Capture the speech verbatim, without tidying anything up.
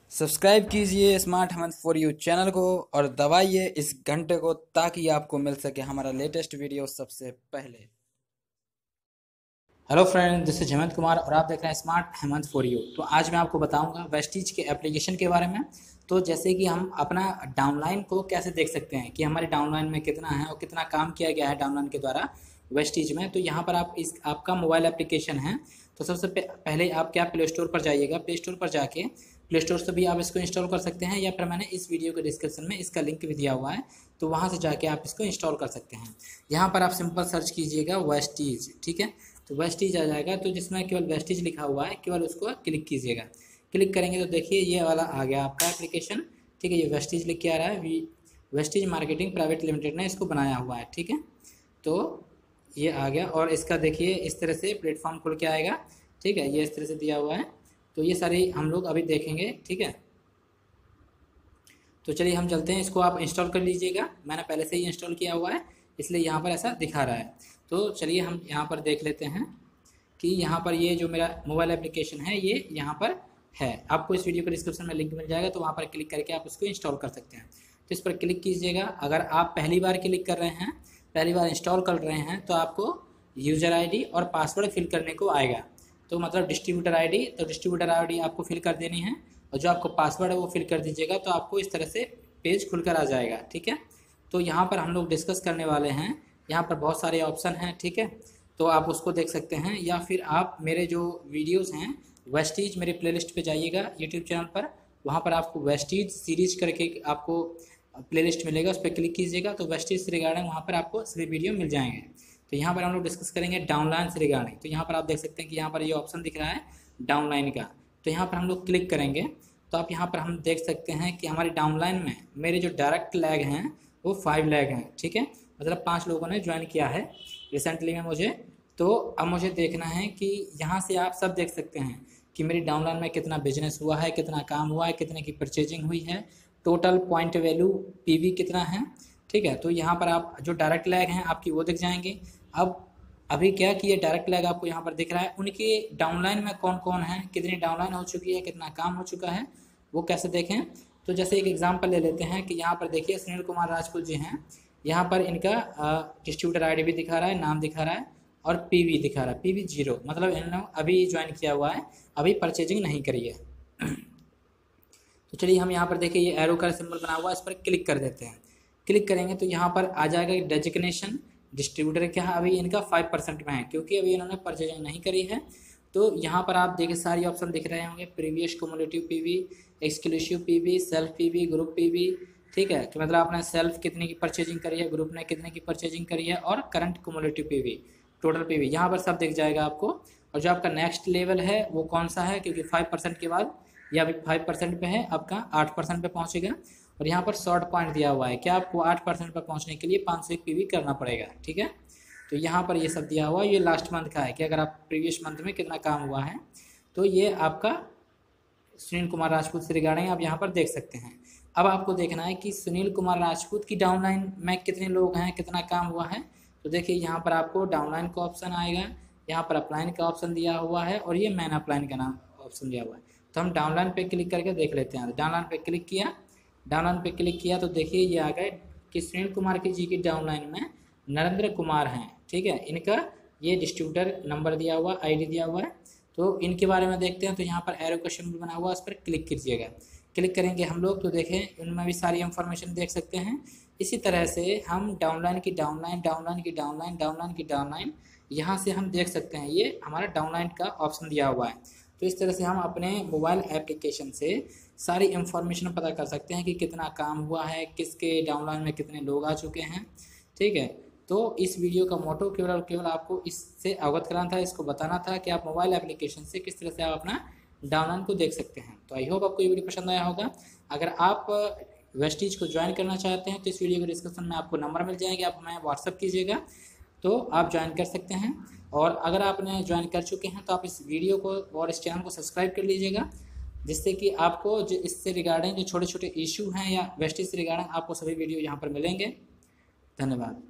Subscribe कीजिए smart Ahmad for you channel को और दबाइए इस घंटे को ताकि आपको मिल सके हमारा लेटेस्ट वीडियो सबसे पहले। Hello friend, this is Hemant Kumar और आप देख रहे हैं स्मार्ट अहमद फॉर यू। तो आज मैं आपको बताऊंगा वेस्टीज के एप्लीकेशन के बारे में। तो जैसे कि हम अपना डाउनलाइन को कैसे देख सकते हैं कि हमारे डाउनलाइन में कितना है और कितना काम किया गया है डाउनलाइन के द्वारा वेस्टीज में। तो यहाँ पर आप इस आपका मोबाइल एप्लीकेशन है तो सबसे पहले आप क्या प्ले स्टोर पर जाइएगा। प्ले स्टोर पर जाके प्ले स्टोर से भी आप इसको इंस्टॉल कर सकते हैं या फिर मैंने इस वीडियो के डिस्क्रिप्शन में इसका लिंक भी दिया हुआ है, तो वहाँ से जाके आप इसको इंस्टॉल कर सकते हैं। यहाँ पर आप सिंपल सर्च कीजिएगा वेस्टीज, ठीक है। तो वेस्टीज आ जाएगा, तो जिसमें केवल वेस्टीज लिखा हुआ है केवल उसको क्लिक कीजिएगा। क्लिक करेंगे तो देखिए ये वाला आ गया आपका एप्लीकेशन, ठीक है। ये वेस्टीज लिख के आ रहा है, वेस्टीज मार्केटिंग प्राइवेट लिमिटेड ने इसको बनाया हुआ है, ठीक है। तो ये आ गया और इसका देखिए इस तरह से प्लेटफॉर्म खुल के आएगा, ठीक है। ये इस तरह से दिया हुआ है, तो ये सारे हम लोग अभी देखेंगे, ठीक है। तो चलिए हम चलते हैं, इसको आप इंस्टॉल कर लीजिएगा। मैंने पहले से ही इंस्टॉल किया हुआ है इसलिए यहाँ पर ऐसा दिखा रहा है। तो चलिए हम यहाँ पर देख लेते हैं कि यहाँ पर ये जो मेरा मोबाइल एप्लीकेशन है ये यहाँ पर है। आपको इस वीडियो के डिस्क्रिप्शन में लिंक मिल जाएगा, तो वहाँ पर क्लिक करके आप उसको इंस्टॉल कर सकते हैं। तो इस पर क्लिक कीजिएगा। अगर आप पहली बार क्लिक कर रहे हैं, पहली बार इंस्टॉल कर रहे हैं, तो आपको यूज़र आई डी और पासवर्ड फिल करने को आएगा। तो मतलब डिस्ट्रीब्यूटर आईडी, तो डिस्ट्रीब्यूटर आईडी आपको फिल कर देनी है और जो आपको पासवर्ड है वो फिल कर दीजिएगा। तो आपको इस तरह से पेज खुलकर आ जाएगा, ठीक है। तो यहाँ पर हम लोग डिस्कस करने वाले हैं, यहाँ पर बहुत सारे ऑप्शन हैं, ठीक है। तो आप उसको देख सकते हैं या फिर आप मेरे जो वीडियोज़ हैं वेस्टीज मेरे प्लेलिस्ट पे जाइएगा यूट्यूब चैनल पर, वहाँ पर आपको वेस्टीज सीरीज करके आपको प्लेलिस्ट मिलेगा, उस पर क्लिक कीजिएगा। तो वेस्टीज से रिगार्डिंग वहाँ पर आपको सभी वीडियो मिल जाएंगे। तो यहाँ पर हम लोग डिस्कस करेंगे डाउनलाइन से रिगार्डिंग। तो यहाँ पर आप देख सकते हैं कि यहाँ पर ये ऑप्शन दिख रहा है डाउनलाइन का। तो यहाँ पर हम लोग क्लिक करेंगे तो आप यहाँ पर हम देख सकते हैं कि हमारी डाउनलाइन में मेरे जो डायरेक्ट लैग हैं वो फाइव लैग हैं, ठीक है। मतलब पाँच लोगों ने ज्वाइन किया है रिसेंटली में मुझे। तो अब मुझे देखना है कि यहाँ से आप सब देख सकते हैं कि मेरी डाउनलाइन में कितना बिजनेस हुआ है, कितना काम हुआ है, कितने की परचेजिंग हुई है, टोटल पॉइंट वैल्यू पीवी कितना है, ठीक है। तो यहाँ पर आप जो डायरेक्ट लैग हैं आपकी वो दिख जाएंगे। अब अभी क्या कि ये डायरेक्ट लैग आपको यहाँ पर दिख रहा है, उनके डाउनलाइन में कौन कौन है, कितनी डाउनलाइन हो चुकी है, कितना काम हो चुका है, वो कैसे देखें। तो जैसे एक एग्जांपल ले लेते हैं कि यहाँ पर देखिए सुनील कुमार राजपूत जी हैं, यहाँ पर इनका डिस्ट्रीब्यूटर आईडी भी दिखा रहा है, नाम दिखा रहा है और पीवी दिखा रहा है, पीवी जीरो, मतलब इन्होंने अभी ज्वाइन किया हुआ है, अभी परचेजिंग नहीं करी है। तो चलिए हम यहाँ पर देखिए ये एरो का सिंबल बना हुआ है, इस पर क्लिक कर देते हैं। क्लिक करेंगे तो यहाँ पर आ जाएगा डेजिग्नेशन डिस्ट्रीब्यूटर क्या है, अभी इनका फाइव परसेंट में है क्योंकि अभी इन्होंने परचेजिंग नहीं करी है। तो यहाँ पर आप देखिए सारी ऑप्शन दिख रहे होंगे, previous cumulative PV, exclusive PV, self PV, group PV, ठीक है। कि मतलब आपने सेल्फ कितने की परचेजिंग करी है, ग्रुप ने कितने की परचेजिंग करी है और current cumulative PV, total PV, यहाँ पर सब दिख जाएगा आपको। और जो आपका नेक्स्ट लेवल है वो कौन सा है, क्योंकि फाइव परसेंट के बाद या अभी फाइव परसेंट पे है, आपका आठ परसेंट पे पहुँचेगा। और यहाँ पर शॉर्ट पॉइंट दिया हुआ है कि आपको आठ परसेंट पर पहुँचने के लिए पाँच सौ एक पी वी करना पड़ेगा, ठीक है। तो यहाँ पर ये सब दिया हुआ है, ये लास्ट मंथ का है कि अगर आप प्रीवियस मंथ में कितना काम हुआ है। तो ये आपका सुनील कुमार राजपूत से रिगार्डिंग आप यहाँ पर देख सकते हैं। अब आपको देखना है कि सुनील कुमार राजपूत की डाउनलाइन में कितने लोग हैं, कितना काम हुआ है। तो देखिए यहाँ पर आपको डाउनलाइन का ऑप्शन आएगा, यहाँ पर अपलाइन का ऑप्शन दिया हुआ है और ये मैन अपलाइन का नाम ऑप्शन दिया हुआ है। तो हम डाउनलाइन पे क्लिक करके देख लेते हैं। डाउनलाइन पे क्लिक किया, डाउनलाइन पे क्लिक किया तो देखिए ये आ गए कि सुनील कुमार की जी की डाउनलाइन में नरेंद्र कुमार हैं, ठीक है। इनका ये डिस्ट्रीब्यूटर नंबर दिया हुआ, आईडी दिया हुआ है। तो इनके बारे में देखते हैं। तो यहाँ पर एरो का सिंबल बना हुआ है, उस पर क्लिक कीजिएगा। क्लिक करेंगे हम लोग तो देखें इनमें भी सारी इंफॉर्मेशन देख सकते हैं। इसी तरह से हम डाउनलाइन की डाउनलाइन, डाउनलाइन की डाउनलाइन, डाउनलाइन की डाउनलाइन, यहाँ से हम देख सकते हैं। ये हमारा डाउनलाइन का ऑप्शन दिया हुआ है। तो इस तरह से हम अपने मोबाइल एप्लीकेशन से सारी इंफॉर्मेशन पता कर सकते हैं कि कितना काम हुआ है, किसके डाउनलाइन में कितने लोग आ चुके हैं, ठीक है। तो इस वीडियो का मोटो केवल और केवल आपको इससे अवगत कराना था, इसको बताना था कि आप मोबाइल एप्लीकेशन से किस तरह से आप अपना डाउनलाइन को देख सकते हैं। तो आई होप आपको ये वीडियो पसंद आया होगा। अगर आप वेस्टीज को ज्वाइन करना चाहते हैं तो इस वीडियो के डिस्क्रिप्शन में आपको नंबर मिल जाएगा, आप हमें व्हाट्सअप कीजिएगा तो आप ज्वाइन कर सकते हैं। और अगर आपने ज्वाइन कर चुके हैं तो आप इस वीडियो को और इस चैनल को सब्सक्राइब कर लीजिएगा, जिससे कि आपको जो इससे रिगार्डिंग जो छोटे छोटे इशू हैं या वेस्टीज से रिगार्डिंग आपको सभी वीडियो यहाँ पर मिलेंगे। धन्यवाद।